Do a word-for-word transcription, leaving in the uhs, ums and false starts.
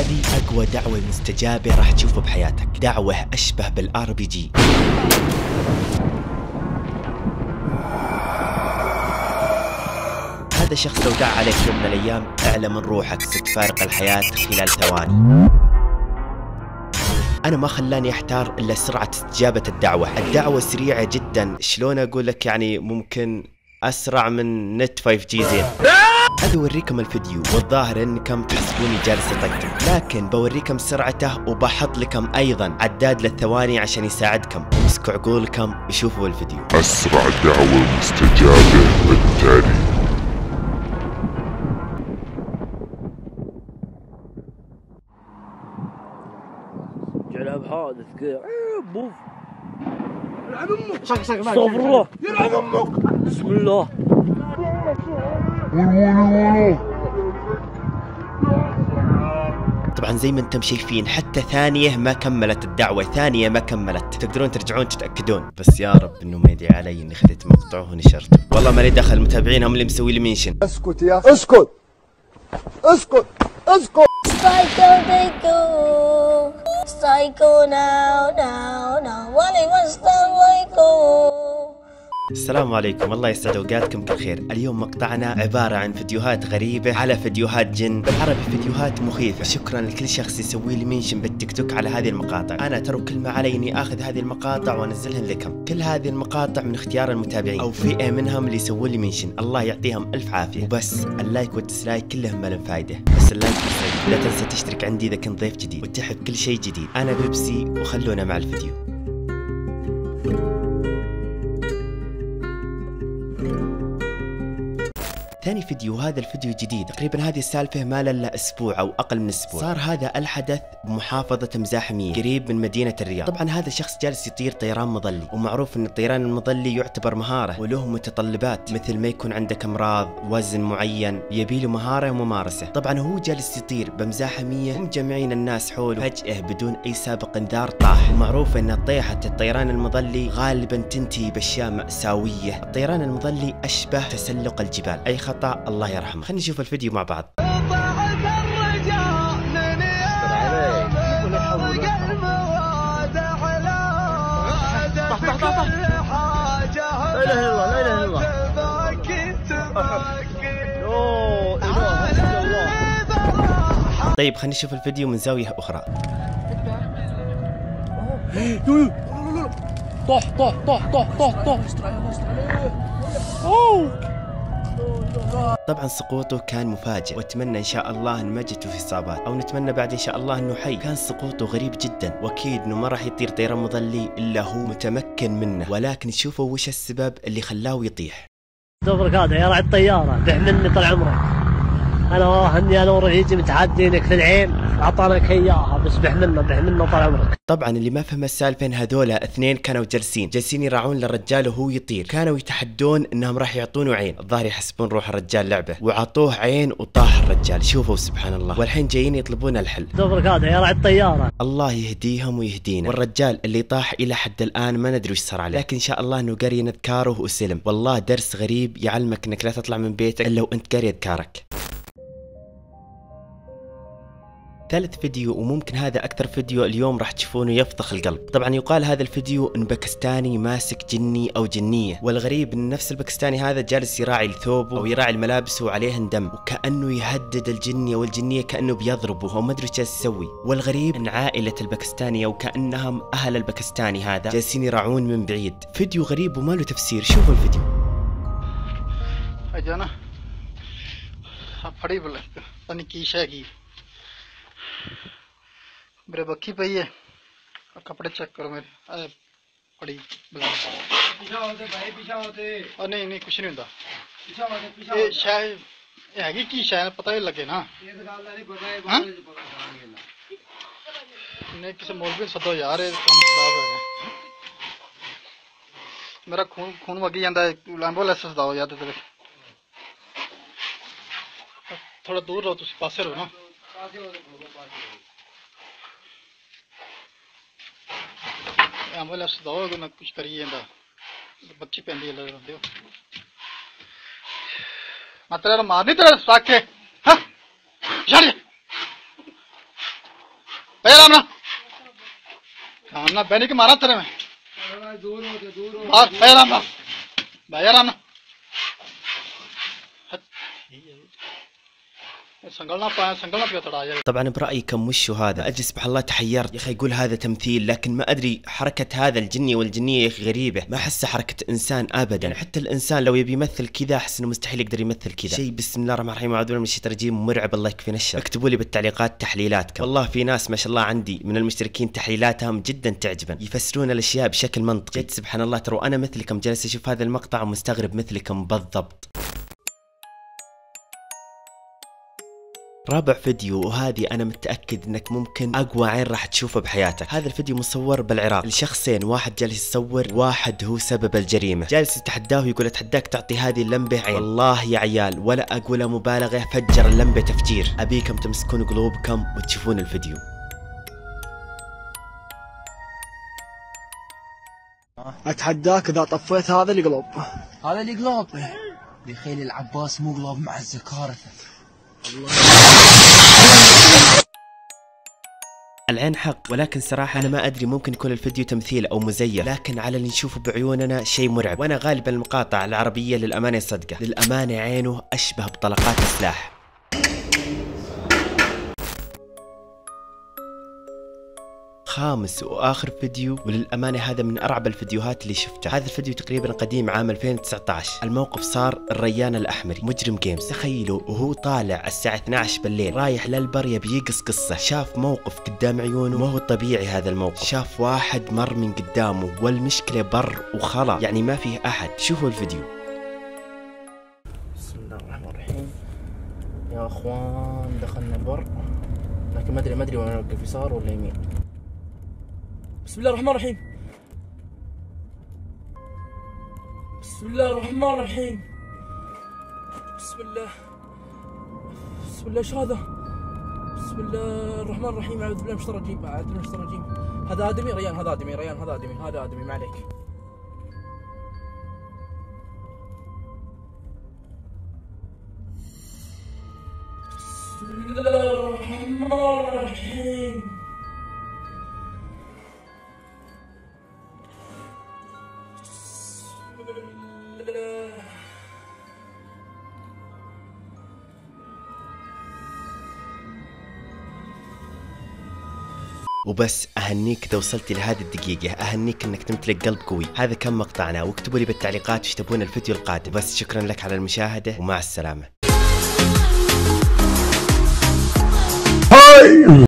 هذه أقوى دعوة مستجابة راح تشوفه بحياتك، دعوة أشبه بالآر بي جي. هذا شخص لو دعا عليك يوم من الأيام اعلى من روحك ستفارق الحياة خلال ثواني. أنا ما خلاني أحتار إلا سرعة استجابة الدعوة، الدعوة سريعة جدا، شلون أقول لك يعني ممكن أسرع من نت فايف جي زين. أبي أوريكم الفيديو والظاهر إنكم تحسبوني جالس أطقطق، لكن بوريكم سرعته وبحط لكم أيضا عداد للثواني عشان يساعدكم. امسكوا عقولكم وشوفوا الفيديو. أسرع دعوة مستجابة بالتالي. جعلها بحادث كذا بوف. يلعن امك. شك شك استغفر الله. يلعن امك. بسم الله. طبعا زي ما انتم شايفين حتى ثانية ما كملت الدعوة، ثانية ما كملت، تقدرون ترجعون تتأكدون. بس يا رب انه ما يدري علي اني اخذت مقطع ونشرته، والله ما لي دخل، المتابعين هم اللي مسوي لي منشن. اسكت يا اسكت اسكت اسكت. Psycho they go, psycho now now now, what it was the psycho. السلام عليكم، الله يسعد اوقاتكم كل خير. اليوم مقطعنا عبارة عن فيديوهات غريبة على فيديوهات جن، بالعربي فيديوهات مخيفة. شكرا لكل شخص يسوي لي منشن بالتيك توك على هذه المقاطع. انا ترى كل ما علي اني اخذ هذه المقاطع وانزلهن لكم. كل هذه المقاطع من اختيار المتابعين او فئة منهم اللي يسووا لي منشن، الله يعطيهم الف عافية. وبس اللايك والديسلايك كلهم ما لهم فايدة، بس اللايك والديسلايك. لا تنسى تشترك عندي اذا كنت ضيف جديد وتحب كل شيء جديد. انا بيبسي وخلونا مع الفيديو. ثاني فيديو، هذا الفيديو جديد تقريبا، هذه السالفة ما لها اسبوع او اقل من اسبوع. صار هذا الحدث بمحافظة مزاحمية قريب من مدينة الرياض. طبعا هذا الشخص جالس يطير طيران مظلي، ومعروف ان الطيران المظلي يعتبر مهارة وله متطلبات، مثل ما يكون عندك امراض، وزن معين، يبي له مهارة وممارسة. طبعا هو جالس يطير بمزاحمية ومجمعين الناس حوله، فجأة بدون اي سابق انذار طاح. ومعروف ان طيحة الطيران المظلي غالبا تنتهي باشياء مأساوية. الطيران المظلي اشبه تسلق الجبال، اي خطأ الله يرحمه. خلينا نشوف الفيديو مع بعض. طيب خلينا نشوف الفيديو من زاوية أخرى. طح طح طح طح طح طح. طبعا سقوطه كان مفاجئ، واتمنى ان شاء الله ان ما جته في اصابات، او نتمنى بعد ان شاء الله انه حي. كان سقوطه غريب جدا، واكيد انه ما راح يطير طيران مظلي الا هو متمكن منه، ولكن شوفوا وش السبب اللي خلاه يطيح. دبرك هذا يا راعي الطيارة، دح مني طال عمرك. انا هني انا ورفيجي متعدينك في العين، اعطانك اياها بس بح منه بح منه طال عمرك. طبعا اللي ما فهم السالفه ان هذولا اثنين كانوا جالسين جالسين يراعون للرجال وهو يطير، كانوا يتحدون انهم راح يعطونه عين، الظاهر يحسبون روح الرجال لعبه، وعطوه عين وطاح الرجال. شوفوا سبحان الله، والحين جايين يطلبون الحل. دبرك هذا يا راعي الطيارة. الله يهديهم ويهدينا. والرجال اللي طاح الى حد الان ما ندري وش صار عليه، لكن ان شاء الله انه قري اذكاره وسلم. والله درس غريب يعلمك انك لا تطلع من بيتك الا وانت قاري اذكارك. ثالث فيديو، وممكن هذا أكثر فيديو اليوم راح تشوفونه يفضخ القلب. طبعا يقال هذا الفيديو إن باكستاني ماسك جني أو جنية، والغريب إن نفس الباكستاني هذا جالس يراعي الثوب أو يراعي الملابس وعليهن دم، وكأنه يهدد الجني أو الجنية، كأنه بيضربه أو ما أدري إيش جالس يسوي. والغريب إن عائلة الباكستاني أو كأنهم أهل الباكستاني هذا جالسين يراعون من بعيد. فيديو غريب وما له تفسير. شوفوا الفيديو. أجانا फड़ी बोले पता की शय की मेरे बक्की पई है और कपड़े चेक करो मेरे अरे पड़ी बुला पीछा होते भाई पीछा होते और नहीं नहीं कुछ नहीं होता पीछा होते पीछा ये शायद हैगी की शायद पता ही लगे ना ये तो गाल नहीं पता है बाहर जो पता नहीं किसी मौलवी सदो यार ये काम खराब है मेरा खून खून वगी जाता है एम्बुलेंस दो यार तेरे थोड़ा दूर रहो तुम पासे रहो ना एम्बुलेंस दो मैं कुछ करी जाता बच्ची पैंदी है लगे मैं तेरा मार नहीं तेरा साक के हाँ भैया राम ना राम ना बहनी के मारा तेरे में भैया राम ना भैया राम ना संगलना पाया संगलना पिया थोड़ा. طبعا برأيكم وشو هذا؟ أجي سبحان الله تحيرت يا أخي، يقول هذا تمثيل، لكن ما أدري حركة هذا الجني والجنية يا أخي غريبة، ما أحسها حركة إنسان أبدا. يعني حتى الإنسان لو يبي يمثل كذا أحس إنه مستحيل يقدر يمثل كذا. شيء بسم الله الرحمن الرحيم أعوذ بالله من الشيطان الرجيم مرعب، الله يكفينا الشر. اكتبوا لي بالتعليقات تحليلاتكم. والله في ناس ما شاء الله عندي من المشتركين تحليلاتهم جدا تعجبني، يفسرون الأشياء بشكل منطقي. جد سبحان الله، ترى أنا مثلكم جالس أشوف هذا المقطع ومستغرب مثلكم بالضبط. رابع فيديو، وهذه انا متأكد انك ممكن اقوى عين راح تشوفه بحياتك. هذا الفيديو مصور بالعراق لشخصين، واحد جالس يصور، واحد هو سبب الجريمة، جالس يتحداه يقول اتحداك تعطي هذه اللمبة عين. والله يا عيال ولا اقول مبالغة، فجر اللمبة تفجير. ابيكم تمسكون قلوبكم وتشوفون الفيديو. اتحداك اذا طفيت هذا القلوب. هذا اللي قلوب بخيل العباس مو قلوب مع الزكارثة. العين حق، ولكن صراحة أنا ما أدري ممكن يكون الفيديو تمثيل أو مزيف، لكن على اللي نشوفه بعيوننا شيء مرعب. وأنا غالبا المقاطع العربية للأمانة صدقة، للأمانة عينه أشبه بطلقات السلاح. خامس واخر فيديو، وللامانه هذا من ارعب الفيديوهات اللي شفتها. هذا الفيديو تقريبا قديم عام ألفين وتسعة عشر. الموقف صار الريان الاحمري مجرم جيمز. تخيلوا وهو طالع الساعه اثنعش عشر بالليل رايح للبر يبي يقص قصه، شاف موقف قدام عيونه ما هو طبيعي. هذا الموقف شاف واحد مر من قدامه، والمشكله بر وخلا، يعني ما فيه احد. شوفوا الفيديو. بسم الله الرحمن الرحيم. يا اخوان دخلنا البر، لكن ما ادري ما ادري وين اوقف، يسار ولا يمين. بسم الله الرحمن الرحيم. بسم الله الرحمن الرحيم. بسم الله بسم الله. ايش هذا؟ بسم الله الرحمن الرحيم. اعوذ بالله من الشيطان الرجيم اعوذ بالله من الشيطان الرجيم. هذا ادمي ريان، هذا ادمي ريان، هذا ادمي هذا ادمي ما عليك. بسم الله الرحمن الرحيم. وبس اهنيك اذا وصلت لهذه الدقيقة، اهنيك انك تمتلك قلب قوي. هذا كان مقطعنا، واكتبوا لي بالتعليقات وش تبون الفيديو القادم. بس شكرا لك على المشاهدة ومع السلامة.